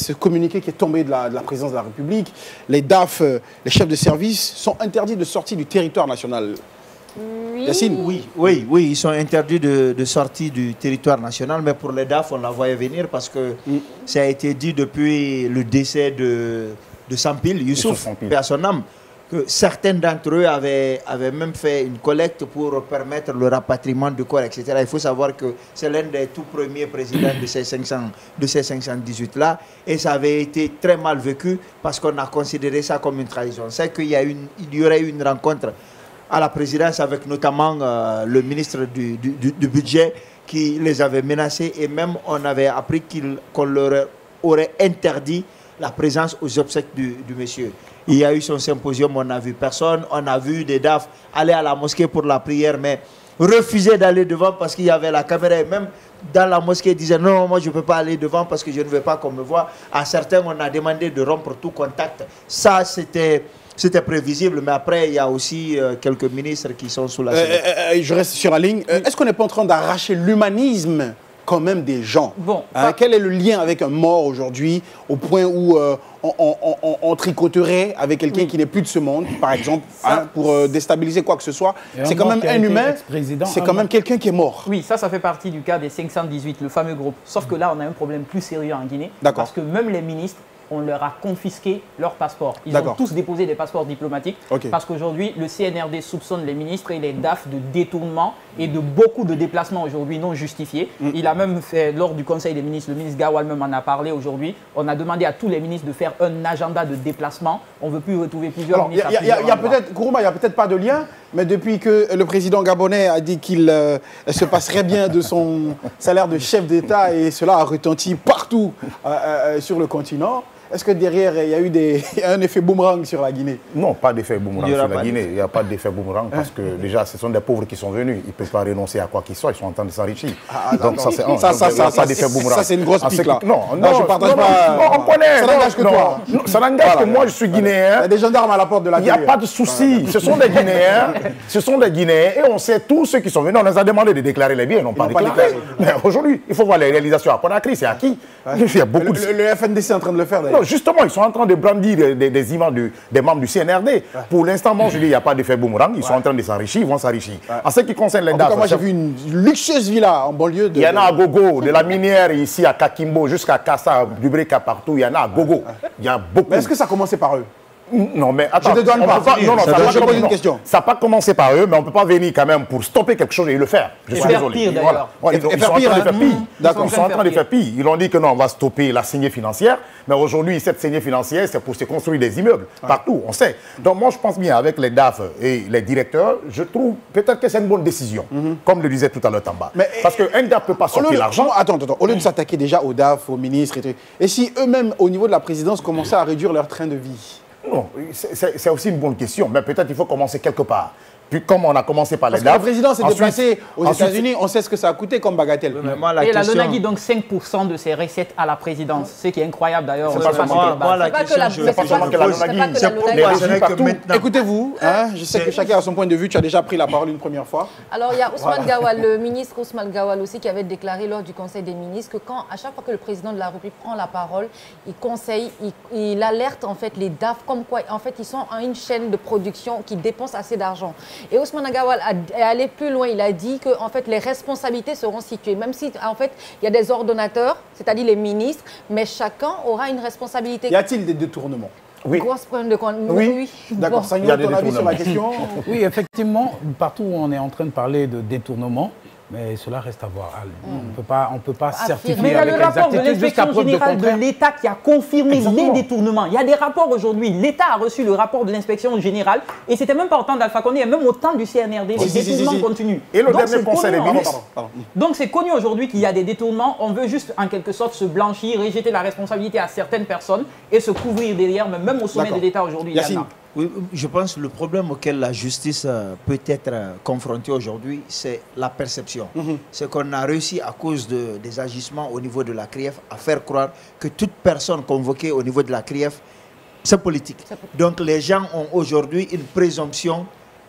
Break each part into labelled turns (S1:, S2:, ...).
S1: ce communiqué qui est tombé de la présidence de la République. Les DAF, les chefs de service, sont interdits de sortir du territoire national.
S2: Oui.
S1: Yacine?
S3: Oui, ils sont interdits de sortie du territoire national, mais pour les DAF, on la voyait venir parce que ça a été dit depuis le décès de Sampil, Youssouf, paix à son âme, que certains d'entre eux avaient même fait une collecte pour permettre le rapatriement du corps, etc. Il faut savoir que c'est l'un des tout premiers présidents de ces 518-là, et ça avait été très mal vécu parce qu'on a considéré ça comme une trahison. C'est qu'il y aurait eu une rencontre à la présidence avec notamment le ministre du budget qui les avait menacés, et même on avait appris qu'on leur aurait interdit la présence aux obsèques du monsieur. Il y a eu son symposium, on n'a vu personne, on a vu des DAF aller à la mosquée pour la prière, mais refuser d'aller devant parce qu'il y avait la caméra, et même dans la mosquée, ils disaient non, moi je ne peux pas aller devant parce que je ne veux pas qu'on me voie. À certains, on a demandé de rompre tout contact. Ça, c'était prévisible, mais après, il y a aussi quelques ministres qui sont sous la
S1: je reste sur la ligne. Est-ce qu'on n'est pas en train d'arracher l'humanisme quand même des gens?
S2: Bon,
S1: quel est le lien avec un mort aujourd'hui, au point où on tricoterait avec quelqu'un qui n'est plus de ce monde, par exemple, pour déstabiliser quoi que ce soit? C'est quand même un humain, c'est quand même quelqu'un qui est mort.
S2: Oui, ça fait partie du cas des 518, le fameux groupe. Sauf que là, on a un problème plus sérieux en Guinée, parce que même les ministres, on leur a confisqué leur passeport. Ils ont tous déposé des passeports diplomatiques parce qu'aujourd'hui, le CNRD soupçonne les ministres et les DAF de détournement et de beaucoup de déplacements aujourd'hui non justifiés. Il a même fait, lors du Conseil des ministres, le ministre Gawal même en a parlé aujourd'hui, on a demandé à tous les ministres de faire un agenda de déplacement. On ne veut plus retrouver plusieurs ministres.
S1: Il y a peut-être, Kourouma, il n'y a peut-être pas de lien, mais depuis que le président gabonais a dit qu'il se passerait bien de son salaire de chef d'État, et cela a retenti partout sur le continent, est-ce que derrière, il y a eu un effet boomerang sur la Guinée?
S4: Non, pas d'effet boomerang sur la Guinée. Il n'y a pas d'effet boomerang parce que déjà, ce sont des pauvres qui sont venus. Ils ne peuvent pas renoncer à quoi qu'ils soient. Ils sont en train de s'enrichir. Donc ça, c'est pas d'effet boomerang.
S1: Ça, c'est une grosse pique là.
S4: Non, je partage pas. On connaît.
S1: Ça n'engage que toi.
S4: Ça n'engage que moi, je suis guinéen.
S1: Il y a des gendarmes à la porte de la Guinée.
S4: Il n'y a pas de souci. Ce sont des Guinéens. Ce sont des Guinéens. Et on sait tous ceux qui sont venus. On les a demandé de déclarer les biens. Ils n'ont pas déclaré. Mais aujourd'hui, il faut voir les réalisations à Conakry. C'est à qui? Il y a beaucoup de...
S1: Le FNDC est en train de le faire d'ailleurs.
S4: Non, justement, ils sont en train de brandir des images des membres du CNRD. Pour l'instant, moi, je dis, il n'y a pas d'effet boomerang. Ils sont en train de s'enrichir, ils vont s'enrichir. En ce qui concerne les DAF...
S1: Moi, j'ai vu une luxueuse villa en banlieue.
S4: Il y en a à gogo, de la minière ici à Kakimbo jusqu'à Kassa, du Breka partout, il y en a à gogo. Il y a beaucoup.
S1: Mais est-ce que ça a commencé par eux?
S4: Non, mais attends,
S1: je te donne pas.
S4: Ça n'a pas commencé par eux, mais on ne peut pas venir quand même pour stopper quelque chose et le faire. Je suis désolé. Voilà. Ils sont en train de faire pire. Ils sont en train de faire pire. Ils ont dit que non, on va stopper la saignée financière, mais aujourd'hui, cette saignée financière, c'est pour se construire des immeubles partout, on sait. Donc moi, je pense bien avec les DAF et les directeurs, je trouve peut-être que c'est une bonne décision, comme le disait tout à l'heure Tamba. Parce qu'un DAF ne peut pas sortir l'argent.
S1: Attends, au lieu de s'attaquer déjà aux DAF, aux ministres, et si eux-mêmes, au niveau de la présidence, commençaient à réduire leur train de vie?
S4: Non, c'est aussi une bonne question, mais peut-être il faut commencer quelque part. Puis comme on a commencé par les DAF...
S1: Parce que le président s'est déplacé aux États-Unis, on sait ce que ça a coûté comme bagatelle.
S2: Et la LONA dit donc 5% de ses recettes à la présidence, ce qui est incroyable d'ailleurs.
S4: C'est pas seulement que la LONA dit.
S1: Écoutez-vous, je sais que chacun a son point de vue, tu as déjà pris la parole une première fois.
S5: Alors il y a Ousmane Gawal, le ministre Ousmane Gawal aussi, qui avait déclaré lors du Conseil des ministres que à chaque fois que le président de la République prend la parole, il conseille, il alerte en fait les DAF comme quoi en fait ils sont en une chaîne de production qui dépense assez d'argent. Et Ousmane Gawal est allé plus loin, il a dit que en fait, les responsabilités seront situées, même si en fait, il y a des ordonnateurs, c'est-à-dire les ministres, mais chacun aura une responsabilité.
S1: Y a-t-il des détournements?
S4: Oui.
S5: Grosse problème de compte.
S1: Oui. D'accord, ça y a ton avis sur ma question?
S6: Oui, effectivement, partout où on est en train de parler de détournement, mais cela reste à voir. On ne peut pas certifier
S2: mais il y a
S6: avec
S2: le rapport de
S6: exactitude jusqu'à
S2: l'inspection
S6: preuve de
S2: générale de
S6: contraire.
S2: l'État qui a confirmé les détournements. Il y a des rapports aujourd'hui. L'État a reçu le rapport de l'inspection générale et c'était même pas au temps d'Alpha Condé et même au temps du CNRD. Les détournements continuent.
S4: Et le dernier conseil des ministres.
S2: Donc c'est connu aujourd'hui qu'il y a des détournements. On veut juste en quelque sorte se blanchir, rejeter la responsabilité à certaines personnes et se couvrir derrière, mais même au sommet de l'État aujourd'hui.
S3: Oui, je pense que le problème auquel la justice peut être confrontée aujourd'hui, c'est la perception. C'est qu'on a réussi, à cause des agissements au niveau de la CRIEF, à faire croire que toute personne convoquée au niveau de la CRIEF, c'est politique. Donc les gens ont aujourd'hui une présomption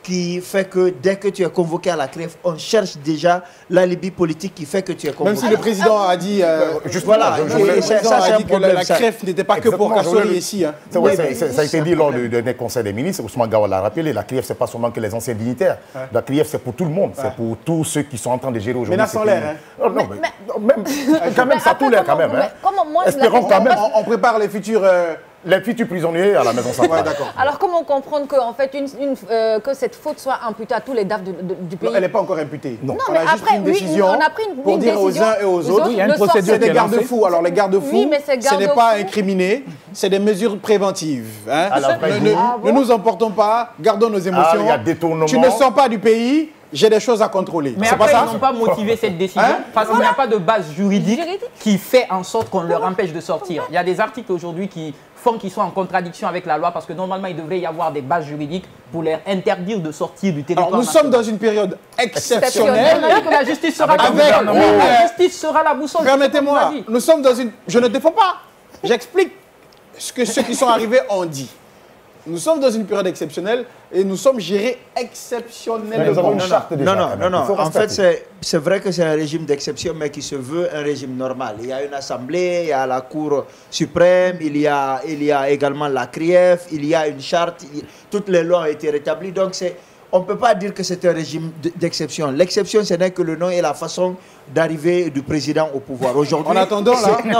S3: qui fait que dès que tu es convoqué à la CREF, on cherche déjà l'alibi politique qui fait que tu es convoqué.
S1: Même si le président a dit,
S3: juste voilà,
S1: que la CREF n'était pas que pour Kassori ici. Hein.
S4: Ça a été dit lors du Conseil des ministres, Ousmane Gawal l'a rappelé, la CREF, ce n'est pas seulement que les anciens dignitaires. La CREF, c'est pour tout le monde, c'est pour tous ceux qui sont en train de gérer aujourd'hui.
S1: Mais sans l'air.
S4: Quand même, ça tout l'air quand même. Espérons quand même.
S1: On prépare les futurs...
S4: Les futurs prisonniers à la maison centrale.
S1: Ouais,
S5: alors comment comprendre que, en fait, que cette faute soit imputée à tous les DAF du pays?
S1: Non, elle n'est pas encore imputée.
S5: Non, mais après,
S1: on a pris pour dire aux uns et aux autres,
S6: il y a une procédure.
S1: C'est des garde-fous. Alors les garde-fous, ce n'est pas incriminé, c'est des mesures préventives. Hein. Ne nous emportons pas, gardons nos émotions.
S4: Il y a détournement.
S1: Tu ne sors pas du pays. J'ai des choses à contrôler.
S2: Mais après, ils n'ont pas motivé cette décision parce qu'il n'y a pas de base juridique qui fait en sorte qu'on leur empêche de sortir. Il y a des articles aujourd'hui qui font qu'ils sont en contradiction avec la loi parce que normalement, il devrait y avoir des bases juridiques pour leur interdire de sortir du territoire.
S1: Alors, nous sommes dans une période exceptionnelle.
S2: La justice sera la boussole. La justice sera la boussole.
S1: Permettez-moi, nous sommes dans une... Je ne défends pas. J'explique ce que ceux qui sont arrivés ont dit. Nous sommes dans une période exceptionnelle et nous sommes gérés exceptionnellement.
S3: Non. En fait, c'est vrai que c'est un régime d'exception, mais qui se veut un régime normal. Il y a une assemblée, il y a la Cour suprême, il y a également la CRIEF, il y a une charte, toutes les lois ont été rétablies. Donc, on ne peut pas dire que c'est un régime d'exception. L'exception, ce n'est que le nom et la façon d'arriver du président au pouvoir. Aujourd'hui,
S1: en attendant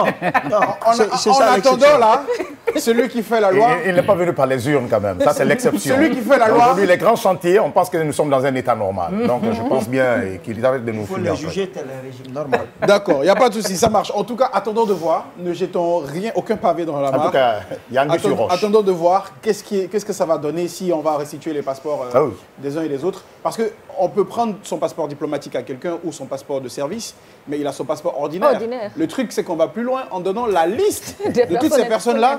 S1: là, celui qui fait la loi...
S4: Il n'est pas venu par les urnes quand même, ça c'est l'exception.
S1: Celui qui fait la loi...
S4: Aujourd'hui, les grands chantiers, on pense que nous sommes dans un état normal. Donc je pense bien qu'il arrête de nous
S3: fumer. Il faut le juger tel un régime normal.
S1: D'accord, il n'y a pas de souci, ça marche. En tout cas, attendons de voir, ne jetons rien, aucun pavé dans la mare.
S4: En tout cas, il y a un sur roche.
S1: Attendons de voir qu'est-ce que ça va donner si on va restituer les passeports des uns et des autres. Parce qu'on peut prendre son passeport diplomatique à quelqu'un ou son passeport de service, mais il a son passeport ordinaire. Le truc, c'est qu'on va plus loin en donnant la liste de toutes ces personnes-là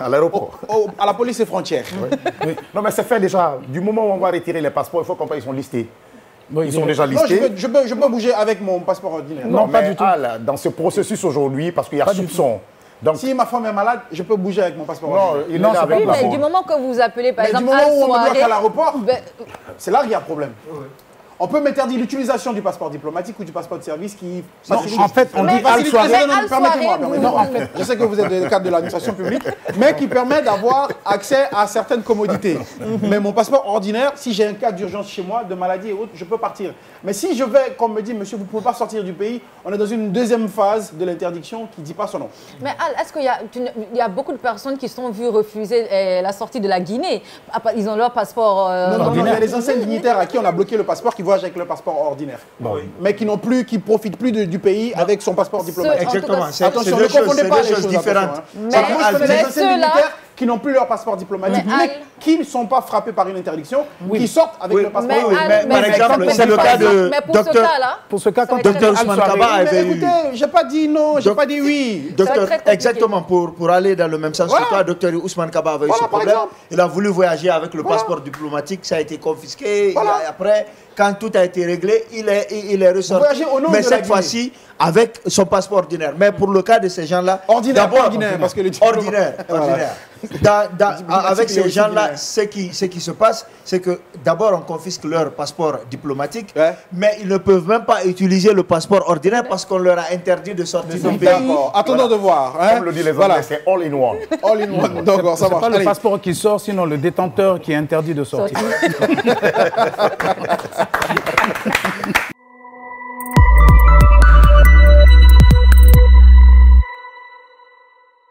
S1: à la police et frontières.
S4: Oui. Non, mais c'est fait déjà. Du moment où on va retirer les passeports, il faut qu'on ils sont listés. Ils sont déjà listés.
S1: Non, je peux bouger avec mon passeport ordinaire.
S4: Non, pas du tout. Dans ce processus aujourd'hui, parce qu'il y a soupçon.
S1: Donc, si ma femme est malade, je peux bouger avec mon passeport.
S4: Non, il est avec
S5: oui, mais du moment que vous appelez, par exemple,
S1: du moment où on me bloque à l'aéroport, c'est là qu'il y a problème. On peut m'interdire l'utilisation du passeport diplomatique ou du passeport de service qui...
S6: Non, en fait, on dit
S1: permettez-moi. Je sais que vous êtes dans le cadre de l'administration publique, mais qui permet d'avoir accès à certaines commodités. Mais mon passeport ordinaire, si j'ai un cas d'urgence chez moi, de maladie et autres, je peux partir. Mais si je vais, comme me dit, monsieur, vous ne pouvez pas sortir du pays, on est dans une deuxième phase de l'interdiction qui ne dit pas son nom.
S5: Mais Al, est-ce qu'il y a beaucoup de personnes qui sont vues refuser la sortie de la Guinée? Ils ont leur passeport
S1: non, il y a les anciens dignitaires à qui on a bloqué le passeport qui voyagent avec le passeport ordinaire. Mais qui ne profitent plus du pays avec son passeport diplomatique.
S3: Exactement.
S1: Attention, ne confondez pas les choses
S3: différentes.
S1: Mais les anciens dignitaires qui n'ont plus leur passeport diplomatique, mais qui ne sont pas frappés par une interdiction, qui sortent avec le passeport.
S3: Par exemple, c'est le cas de
S5: pour ce cas,
S3: docteur Ousmane Kaba avait eu...
S1: Écoutez, j'ai pas dit non, j'ai pas dit oui.
S3: Exactement, pour aller dans le même sens que toi, docteur Ousmane Kaba avait eu ce problème. Il a voulu voyager avec le passeport diplomatique, ça a été confisqué. Et après, quand tout a été réglé, il est ressorti. Mais cette fois-ci, avec son passeport ordinaire. Mais pour le cas de ces gens-là...
S1: Ordinaire, parce que le
S3: ordinaire. Avec ces gens-là, ce qui se passe, c'est que d'abord on confisque leur passeport diplomatique, mais ils ne peuvent même pas utiliser le passeport ordinaire parce qu'on leur a interdit de sortir du pays.
S1: Attendons de voir.
S4: Comme le dit les Anglais, c'est all in one.
S1: All in one. D'accord, ça
S6: marche. C'est pas le passeport qui sort, sinon le détenteur qui est interdit de sortir.